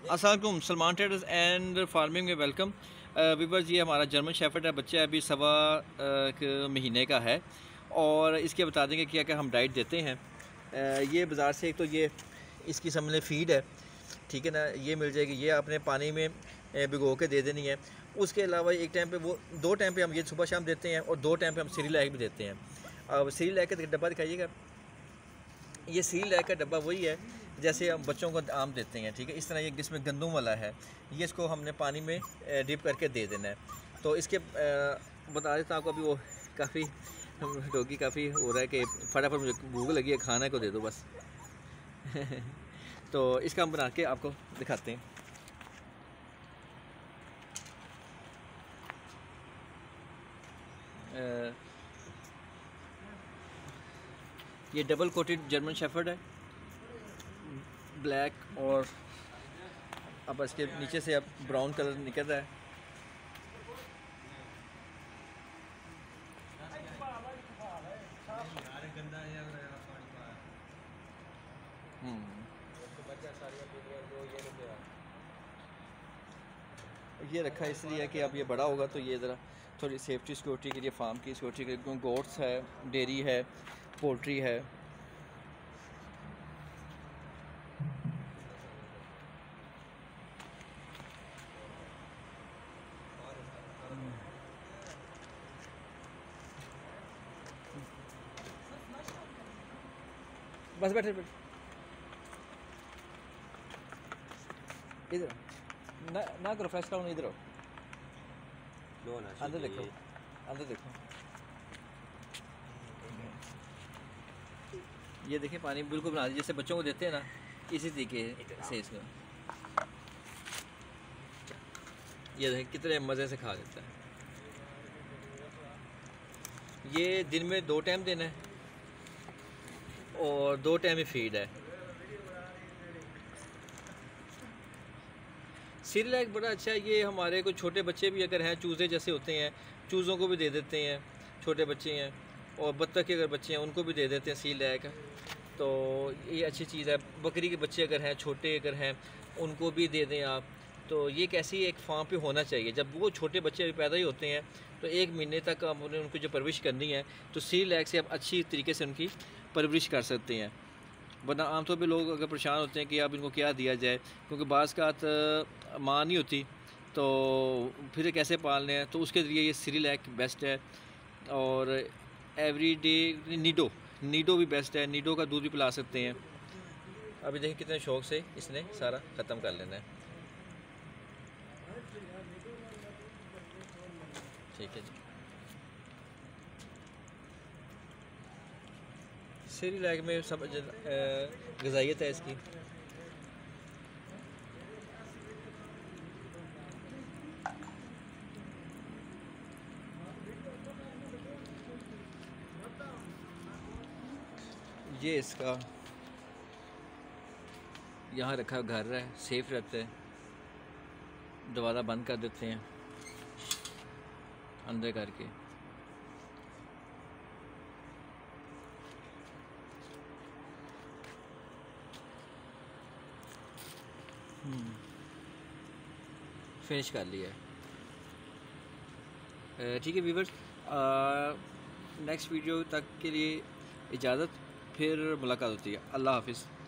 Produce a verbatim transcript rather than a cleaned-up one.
अस्सलाम वालेकुम, Salman traders and farming में वेलकम। वीवर्स, ये हमारा जर्मन शेफर्ड है, बच्चा अभी सवा uh, महीने का है और इसके बता देंगे क्या क्या हम डाइट देते हैं। uh, ये बाज़ार से एक तो ये इसकी समझ लें फीड है, ठीक है ना, ये मिल जाएगी। ये आपने पानी में भिगो के दे देनी है। उसके अलावा एक टाइम पे वो दो टाइम पे हम ये सुबह शाम देते हैं और दो टाइम पे हम सीरियलैक भी देते हैं। अब सीरियलैक का डब्बा दिखाइएगा। ये सीरियलैक का डब्बा वही है जैसे हम बच्चों को आम देते हैं, ठीक है। इस तरह ये इसमें गंदम वाला है, ये इसको हमने पानी में डिप करके दे देना है। तो इसके बता देता हूँ आपको, अभी वो काफ़ी डॉगी काफ़ी हो रहा है कि फटाफट मुझे भूख लगी है, खाना को दे दो बस। तो इसका हम बना के आपको दिखाते हैं। आ, ये डबल कोटेड जर्मन शेफर्ड है, ब्लैक, और अब इसके नीचे से अब ब्राउन कलर निकल रहा है। ये रखा है इसलिए है कि अब ये बड़ा होगा तो ये ज़रा थोड़ी सेफ्टी सिक्योरिटी के लिए, फार्म की सिक्योरिटी के लिए, गोट्स है, डेयरी है, पोल्ट्री है। बस बैठे बैठे इधर ना ना करो, फ्रेश करो, इधर अंदर देखो, अंदर देखो। ये देखिए पानी बिल्कुल बना जैसे बच्चों को देते हैं ना, इसी तरीके से इसको। ये देखिए कितने मज़े से खा लेता है। ये दिन में दो टाइम देना है और दो टाइम ही फीड है। सीरियलैक बड़ा अच्छा है। ये हमारे कुछ छोटे बच्चे भी अगर हैं, चूज़े जैसे होते हैं, चूज़ों को भी दे देते हैं, छोटे बच्चे हैं, और बत्तख के अगर बच्चे हैं उनको भी दे देते हैं सीरियलैक। तो ये अच्छी चीज़ है। बकरी के बच्चे अगर हैं, छोटे अगर हैं, उनको भी दे दें आप। तो ये कैसी एक फार्म पे होना चाहिए। जब वो छोटे बच्चे अभी पैदा ही होते हैं तो एक महीने तक आप उन्हें उनको जो परवरिश करनी है तो सीरियलैक से आप अच्छी तरीके से उनकी परवरिश कर सकते हैं। वरना आमतौर पे लोग अगर परेशान होते हैं कि आप इनको क्या दिया जाए, क्योंकि बाज़ का माँ नहीं होती तो फिर कैसे पालने हैं, तो उसके लिए ये सीरियलैक बेस्ट है। और एवरी डे नीडो नीडो भी बेस्ट है। नीडो का दूध भी पिला सकते हैं। अभी देखिए कितने शौक से इसने सारा ख़त्म कर लेना है। ठीक है जी। सीरियलैक में सब ग़िज़ाइयत है इसकी। ये इसका यहाँ रखा घर है, सेफ रहता है। दरवाज़ा बंद कर देते हैं अंदर करके। फिनिश कर लिया है। ठीक है व्यूअर्स, नेक्स्ट वीडियो तक के लिए इजाज़त, फिर मुलाकात होती है। अल्लाह हाफिज़।